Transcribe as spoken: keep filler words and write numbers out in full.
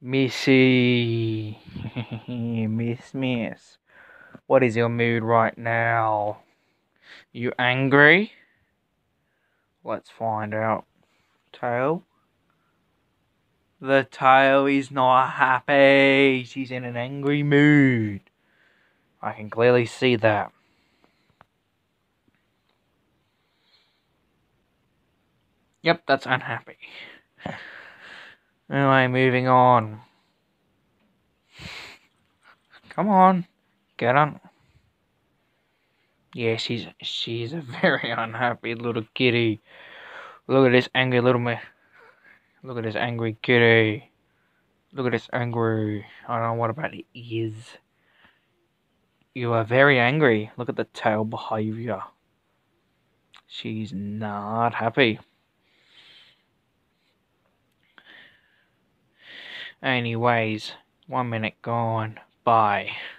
Missy. Miss, miss. What is your mood right now? You angry? Let's find out. Tail? The tail is not happy. She's in an angry mood. I can clearly see that. Yep, that's unhappy. Anyway, moving on. Come on, get on. Yeah, she's she's a very unhappy little kitty. Look at this angry little man. Look at this angry kitty. Look at this angry. I don't know what about the ears. You are very angry. Look at the tail behavior. She's not happy. Anyways, one minute gone. Bye.